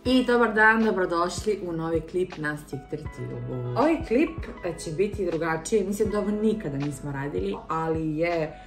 I dobar dan, dobrodošli u novi klip na StickTube. Ovaj klip će biti drugačiji, mislim da ovo nikada nismo radili, ali je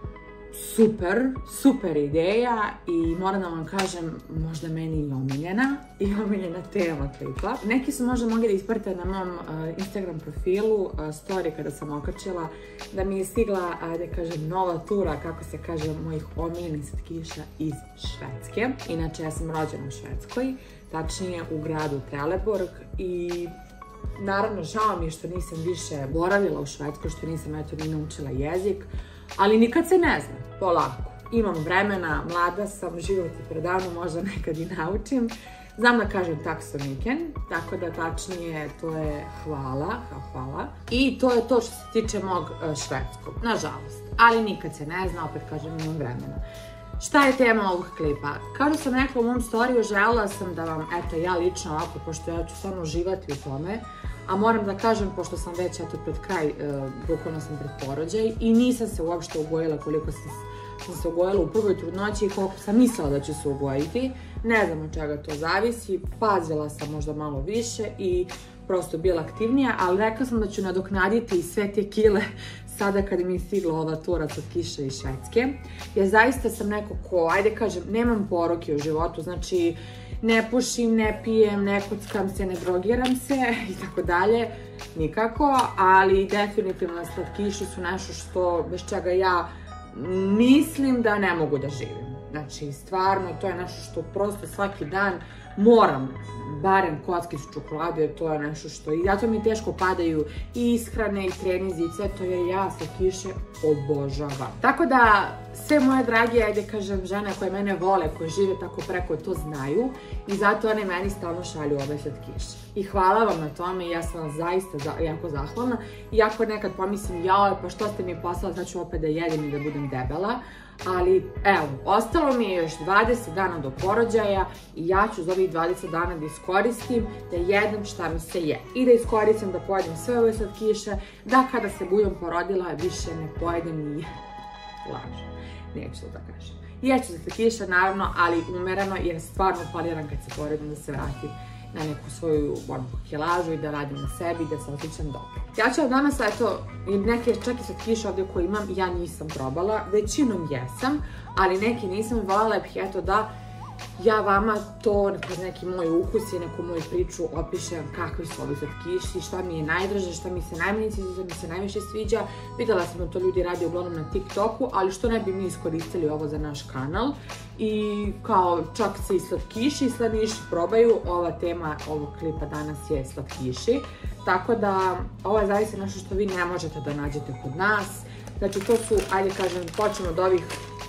super ideja i moram da vam kažem, možda meni i omiljena tema klipa. Neki su možda mogli da ispratite na mom Instagram profilu story kada sam okačila da mi je stigla, da kažem, nova tura, kako se kaže, mojih omiljenih slatkiša iz Švedske. Inače, ja sam rođena u Švedskoj, tačnije u gradu Trelleborg i naravno žao mi je što nisam više boravila u Švedskoj, što nisam eto ni naučila jezik, ali nikad se ne zna, polako. Imam vremena, mlada sam, život je predavno, možda nekad i naučim. Znam da kažem tak so mycket, tako da tačnije to je hvala. I to je to što se tiče mog švedskog, nažalost. Ali nikad se ne zna, opet kažem, imam vremena. Šta je tema ovog klipa? Kao što sam rekla u mom storiju, želela sam da vam, eto, ja lično ovako, pošto ja ću stvarno uživati u tome, a moram da kažem, pošto sam već, eto, pred kraj, bukvalno sam pred porođaj i nisam se uopšte ugojila koliko sam se ugojila u prvoj trudnoći i koliko sam mislila da ću se ugojiti. Ne znam od čega to zavisi, pazila sam možda malo više i prosto bila aktivnija, ali rekla sam da ću nadoknaditi sve te kile sada kada mi je stigla ova tura slatkiša iz Švedske. Jer zaista sam neko ko, ajde kažem, nemam poroke u životu, znači ne pušim, ne pijem, ne kockam se, ne drogiram se i tako dalje, nikako, ali definitivno slatkiši su nešto što, bez čega ja mislim da ne mogu da živim. Znači, stvarno, to je nešto što prosto svaki dan moram, barem kockicu čokolade, jer to je nešto što, i zato mi teško padaju i ishrane i trenizi i sve to, jer ja slatkiše obožavam. Tako da, sve moje drage, ajde kažem, žene koje mene vole, koje žive tako preko, to znaju i zato one meni stalno šalju ove slatkiše. I hvala vam na tome i ja sam vam zaista jako zahvalna. Iako nekad pomislim, jao, pa što ste mi poslali, znači opet da jedem i da budem debela. Ali, evo, ostalo mi je još 20 dana do porođaja i ja ću za ovih 20 dana da iskoristim, da jedem šta mi se je. I da iskoristim da pojedem sve ove slatkiše, da kada se budem porodila više ne pojedem ni lažem. Neću to da kažem. Jeću za slatkiše, naravno, ali umereno, jer stvarno planiram kad se poredim da se vratim na neku svoju kilažu i da radim na sebi i da se osjećam dobro. Ja ću danas, eto, neke čak i slatkiše ovdje koje imam, ja nisam probala, većinom jesam, ali neke nisam, voljela bih, eto, da ja vama to, kroz neki moj ukus i neku moju priču opišem kakvi su ovi slatkiši, šta mi je najdraže, šta mi se najmanje sviđa, šta mi se najviše sviđa. Videla sam da to ljudi radi uglavnom na TikToku, ali što ne bi mi iskoristili ovo za naš kanal. I kao čak se i slatkiši i slaniši probaju, ova tema ovog klipa danas je slatkiši. Tako da, ovo je zaista nešto što vi ne možete da nađete kod nas. Znači to su, ajde kažem, počnemo od ovih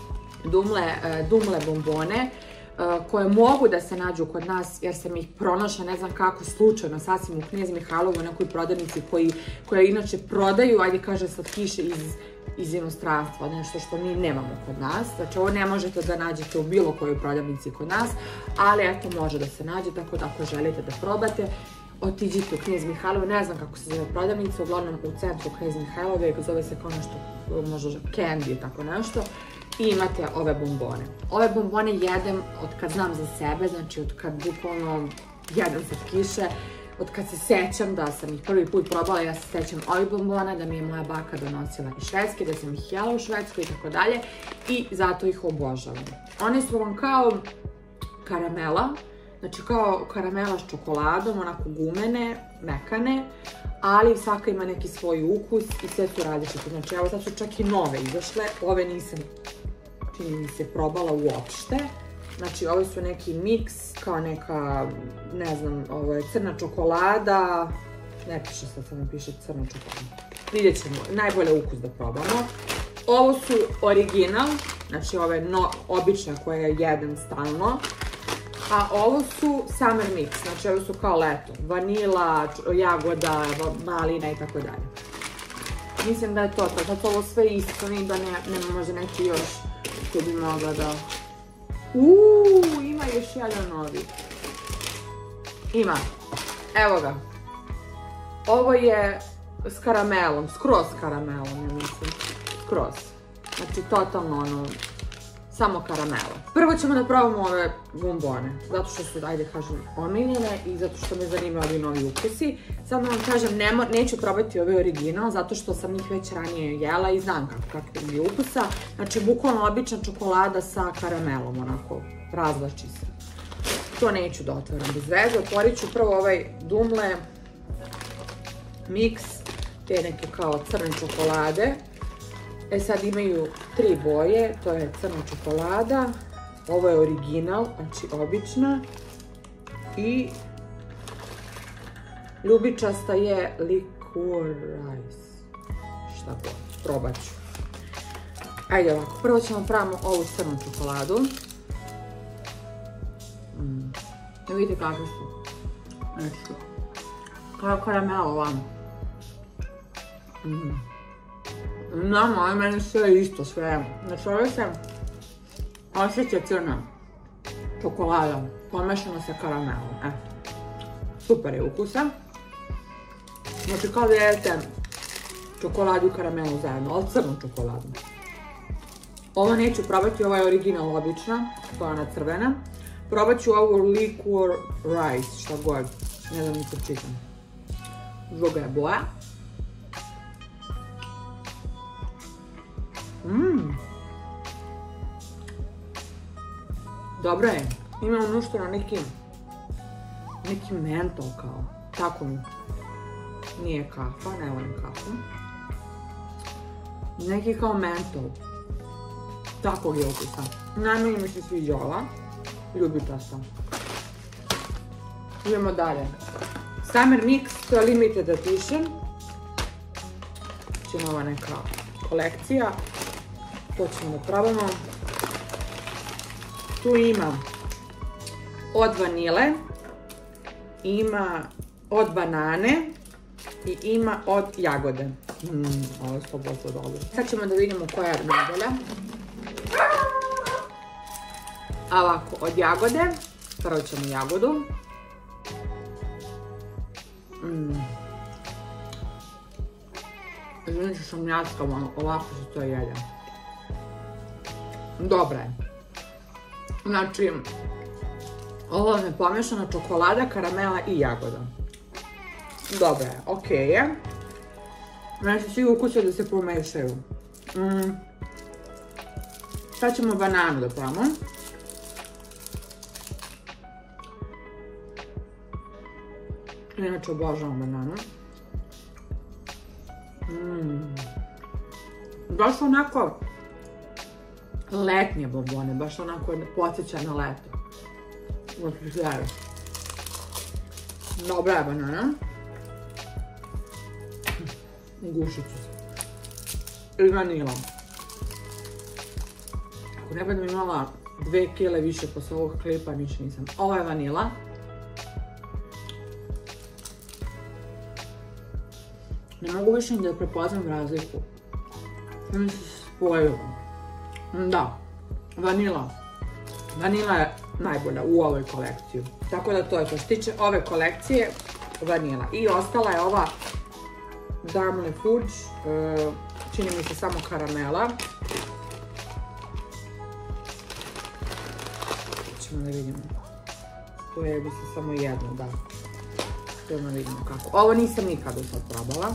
dumle bombone, koje mogu da se nađu kod nas, jer sam ih pronašla, ne znam kako, slučajno, sasvim u Knez Mihajlovu, u nekoj prodavnici koja inače prodaju, ajde kaže, slatkiše iz inostranstva, nešto što mi nemamo kod nas. Znači, ovo ne možete da nađete u bilo kojoj prodavnici kod nas, ali eto, može da se nađe, tako da ako želite da probate, otiđite u Knez Mihajlovu, ne znam kako se zove prodavnica, uglavnom u centru Knez Mihajlove, zove se kao nešto, možda candy, tako nešto. I imate ove bombone. Ove bombone jedem od kad znam za sebe, znači od kad bukvalno jedem slatkiše, od kad se sećam da sam ih prvi put probala, ja se sećam ovih bombona, da mi je moja baka donosila iz Švedske, da sam ih jela u Švedskoj i tako dalje i zato ih obožavam. One su vam kao karamela, znači kao karamela s čokoladom, onako gumene, mekane, ali svaka ima neki svoj ukus i sve su različite. Znači evo sad su čak i nove izašle, ove nisam, čini mi se, probala uopšte. Znači ove su neki miks, kao neka, ne znam, ovo je crna čokolada, ne piše sad, samo piše crna čokolada. Vidjet ćemo, najbolje ukus da probamo. Ovo su original, znači ove obične koje jedem stalno. A ovo su summer mix, znači ovo su kao leto, vanila, jagoda, malina i tako dalje. Mislim da je to, sad su ovo sve isto, da nema možda neki još koji bi mogla da... Ima još jedan novi. Ima, evo ga. Ovo je s karamelom, skroz karamelom, ja mislim, skroz. Znači totalno ono, samo karamela. Prvo ćemo da probamo ove bombone, zato što su, ajde kažem, omiljene i zato što me zanimaju ovi novi ukusi. Sad da vam kažem, neću probati ove original, zato što sam njih već ranije jela i znam kakvog je ukusa. Znači, bukvalno obična čokolada sa karamelom, onako, razvlači se. To neću da otvaram bez veze. Otvorit ću prvo ovaj Dumle mix, te neke kao crne čokolade. Sad imaju 3 boje, to je crna čokolada, ovo je original, znači obična, i ljubičasta je licorice, šta god, probat ću. Ajde ovako, prvo ćemo pravimo ovu crnu čokoladu. Vidite kakve su, nešto, kao karamela ovamo. Znamo, ali meni sve isto, sve. Znači, ovo se osjeća crna čokolada, pomešana sa karamelom. Super je ukusa. Znači, kao da jedete čokoladu i karamelu zajedno, ali crnu čokoladu. Ovo neću probati, ova je original obična, to je ona crvena. Probat ću ovu licorice, šta god, ne znam ni pročitam. Druga je boja. Dobro je, ima unušteno neki mentol kao, tako mi, nije kafa, ne volim kafu. Neki kao mentol, takvog je ukusa. Najmanje mi se sviđa ova, ljubičasta. Idemo dalje. Summer Mix, to je limited edition. Znači nova neka kolekcija. To ćemo da probamo. Tu ima od vanile, ima od banane i ima od jagode. Ovo je 100% dobro. Sad ćemo da vidimo koja je najbolja. Ovako, od jagode. Prvo ćemo jagodu. Znači sam ljaskava, ovako se to jede. Dobra je. Znači, ovo je pomešana čokolada, karamela i jagoda. Dobra je, okej je. Znači, svi ukusi da se pomešaju. Sad ćemo bananu da probamo. Inače, obožavam bananu. Baš onako letnje bombone, baš onako podsjeća na leto. Dobra je banana. Gušit ću se. I vanila. Ako ne budem imala 2 kile više posle ovog klipa, ništa nisam. Ovo je vanila. Ne mogu više ni da prepoznam razliku. Sve mi se spojilo. Da, vanila. Vanila je najbolja u ovoj kolekciji. Tako da to je to. Što tiče ove kolekcije, vanila. I ostala je ova Dumle Fudge, čini mi se samo karamela. Ćemo da vidimo. To je bi se samo jedno, da. Da vidimo kako. Ovo nisam nikada sad probala.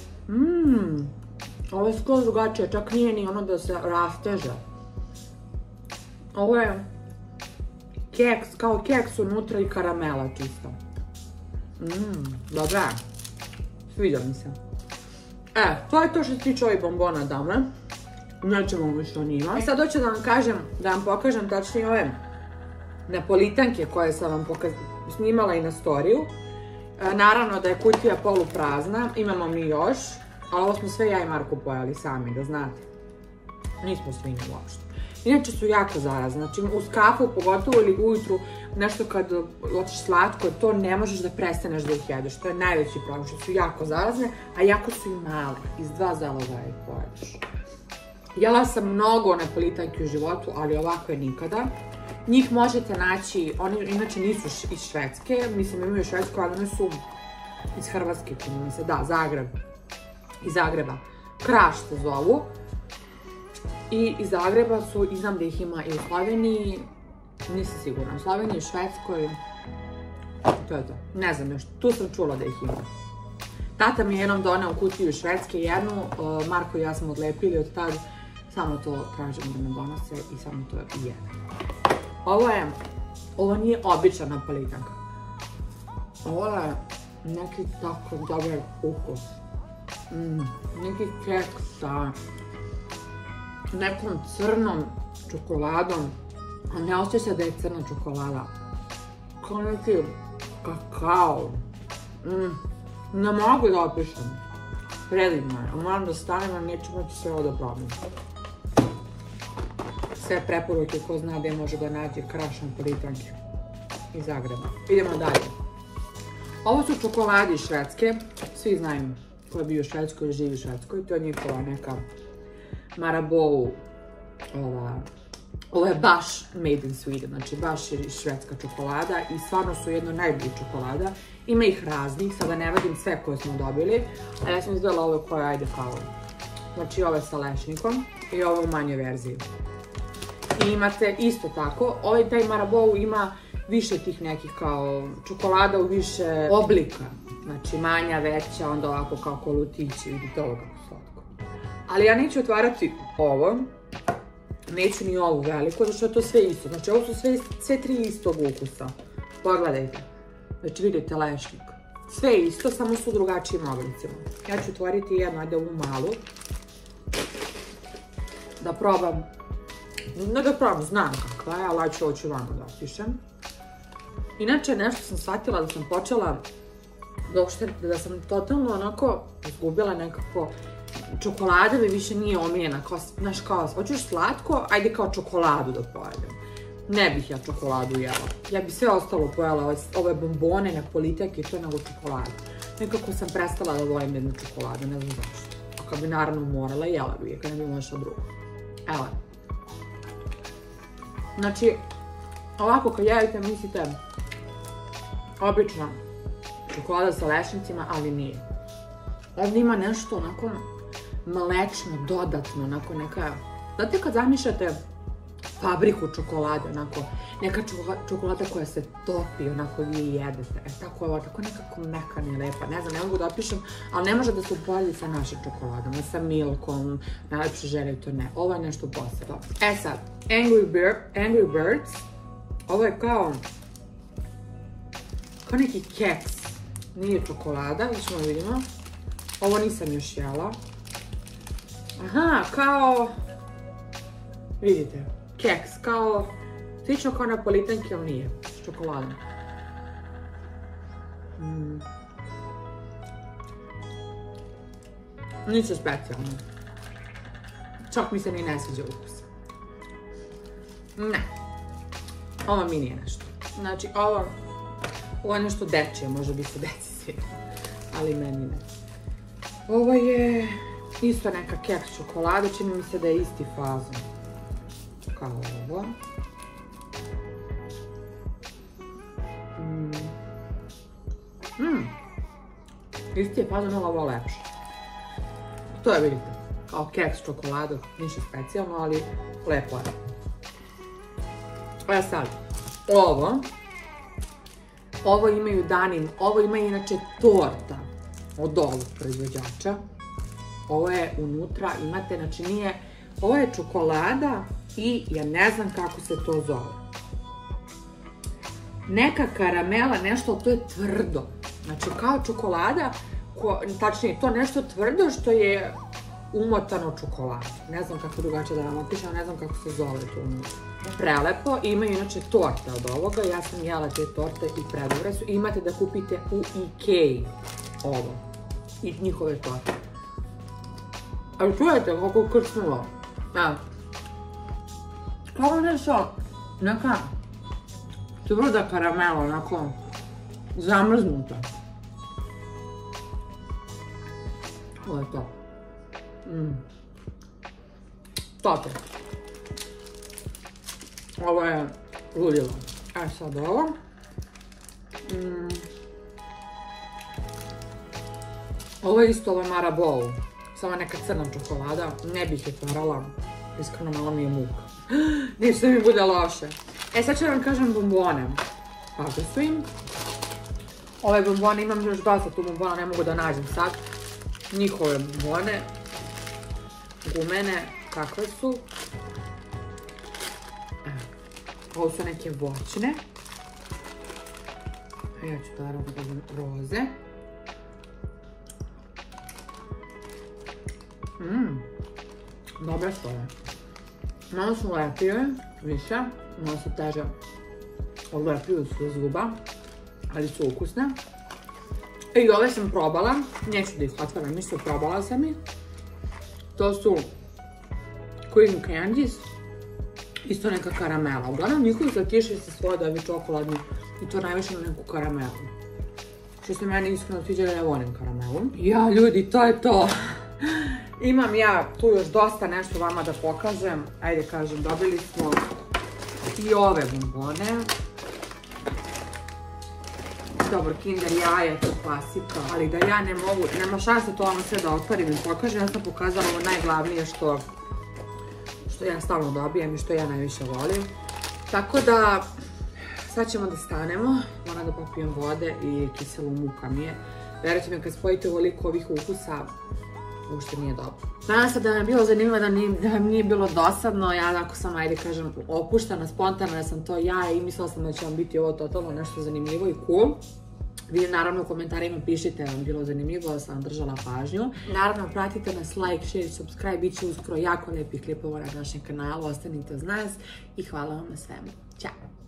Ovo je skroz drugačije, čak nije ni ono da se rasteže. Ovo je keks, kao keks unutra i karamela čisto. Dobra. Sviđa mi se. To je to što se tiče ovih bombona Dumle. Nećemo više o njima. Sad hoću da vam kažem, da vam pokažem tačnije ove napolitanke koje sam vam snimala i na storiju. Naravno da je kutija poluprazna, imamo mi još, ali ovo smo sve ja i Marko pojeli sami, da znate. Nismo svinje uopšte. Inače su jako zarazne, znači uz kafu pogotovo ili ujutru nešto kad hoćeš slatko, to ne možeš da prestaneš da ih jedeš, to je najveći problem, što su jako zarazne, a jako su i male, iz 2 zalogaja ih pojedeš. Jela sam mnogo napolitanki u životu, ali ovakve nikada. Njih možete naći, oni inače nisu iz Švedske, mislim imaju Švedsku, ali one su iz Hrvatske, čini mi se, da, Zagreb, iz Zagreba. Kraš se zovu. I iz Zagreba su, i znam da ih ima i u Sloveniji, nisam sigurna, u Sloveniji i Švedskoj, to je to, ne znam još, tu sam čula da ih ima. Tata mi je jednom doneo kutiju iz Švedske jednu, Marko i ja smo odlepili od tad, samo to tražimo da me donose i samo to jedem. Ovo nije obična napolitanka. Ovo je neki tako dobar ukus. Neki keks sa nekom crnom čokoladom, a ne osjeća se da je crna čokolada. Kao neki kakao. Ne mogu da opišem. Predivno je. Moram da stanem, a neću moći sve ovo da probam. Sve preporuke ko zna gde može da nađe kraš napolitanke iz Zagreba. Idemo dalje. Ovo su čokolade iz Švedske. Svi znaju ko je bio u Švedskoj i živi u Švedskoj. To je njihova neka Marabou. Ovo je baš made in Sweden, znači baš je švedska čokolada i stvarno su jedno najboljih čokolada. Ima ih raznih, sada ne vadim sve koje smo dobili, a ja sam izdala ove koje ajde kao. Znači ove sa lešnikom i ove u manjoj verziji. I imate isto tako, taj Marabou ima više tih nekih kao čokolada u više oblika. Znači manja, veća, onda ovako kao kolutići, vidite ovo kako slatko. Ali ja neću otvarati ovo. Neću ni ovu veliku, zato što je to sve isto. Znači, ovo su sve tri istog ukusa. Pogledajte. Znači, vidite lešnik. Sve isto, samo su u drugačijim oblicima. Ja ću otvoriti jednu, ajde ovu malu. Da probam. Ne da probam, znam kakva je, ali ću hoću vama da opišem. Inače, nešto sam shvatila da sam počela, da sam totalno onako izgubila nekako. Čokolada mi više nije omiljena, znaš kao, hoćeš slatko, ajde kao čokoladu da pojedem. Ne bih ja čokoladu jela. Ja bi sve ostalo pojela, ove bombone, napolitanke i to nego čokoladu. Nekako sam prestala da volim jednu čokoladu, ne znam zašto. A kad bi naravno morala, jela bi je, kad ne bi imala što drugo. Evo. Znači, ovako kad jedete mislite obična čokolada sa lešnicima, ali nije. Ovdje ima nešto onako mlečno, dodatno, onako neka... Znate kad zamišljate fabriku čokolade, onako, neka čokolada koja se topi, onako vi jedete. Tako je ovo, tako nekako mekana i lepa. Ne znam, ne mogu da opišem, ali ne može da se uporedi sa našim čokoladama, sa Milkom, najlepše želje to ne. Ovo je nešto posebno. E sad, Angry Birds. Ovo je kao neki keks. Nije čokolada, da ćemo vidimo. Ovo nisam još jela. Aha, kao... Vidite, keks, kao... Slično kao napolitanke, ali nije. S čokoladom. Ništa specijalno. Čak mi se ni ne sviđa ukus. Ne. Ovo mi nije nešto. Znači, ovo je nešto dečije, može bi se deci sviđa. Ali meni ne. Ovo je isto neka keks čokolada, čini mi se da je isti fazon kao ovo. Isti je fazon, ali ovo lepše. To je, vidite, kao keks čokolada, ništa specijalno, ali lepo je. E sad, ovo imaju danim, ovo ima inače torta od ovog proizvođača. Ovo je unutra, imate, znači nije, ovo je čokolada i ja ne znam kako se to zove. Neka karamela, nešto, ali to je tvrdo. Znači kao čokolada, tačnije to nešto tvrdo što je umotano čokoladu. Ne znam kako drugačije da vam opišem, ne znam kako se zove to unutra. Prelepo, imaju inače torte od ovoga, ja sam jela te torte i predobre su. Imate da kupite u Ikei ovo i njihove torte. Ali čujete kako je krčnulo. Kao nešto, neka tvrda karamela, onako zamrznuta. Ovo je to. Toto. Ovo je ludilo. E sad ovo. Ovo je isto ovo Marabou. Samo neka crna čokolada. Ne bih je otvarala. Iskreno, malo mi je muka. Neće da mi bude loše. Sad ću vam kažem bombone. Kakve su im? Ove bombone, imam još dosta tu bombona, ne mogu da nađem sad. Njihove bombone. Gumene, kakve su? Ovo su neke voćne. Ja ću da radim roze. Dobre su ove. Malo su lepije, više. Malo su teže odlepiju su zuba, ali su ukusne. I ove sam probala, neću da ih otvaram, ništa, probala sam ih. To su Queen Candies, isto neka karamela. Uglavnom njihovi slatkiši se svode ovi čokoladni i to najviše na neku karamelu. Što se meni iskreno sviđa, da ne volim karamelu. Ja, ljudi, to je to. Imam ja tu još dosta nešto vama da pokažem. Ajde kažem, dobili smo i ove bombone. Dobro, Kinder jaje, to je klasika, ali da ja ne mogu, nema šanse to vam sve da otvorim i pokažem. Ja sam pokazala ovo najglavnije što ja stalno dobijem i što ja najviše volim. Tako da, sad ćemo da stanemo, moram da popijem vode i kiselu muka mi je. Verujte mi, kad spojite ovoliko ovih ukusa, uopšte nije dobro. Nadam se da vam je bilo zanimljivo, da vam nije bilo dosadno. Ja onako sam, ajde kažem, opuštana, spontana, da sam to ja i mislila sam da će vam biti ovo totalno nešto zanimljivo i cool. Vi naravno u komentarima pišite da vam bilo zanimljivo, da sam vam držala pažnju. Naravno, pratite nas, like, share, subscribe, bit će uskoro jako lepih klipova na našem kanalu, ostanite uz nas i hvala vam na svemu. Ćao!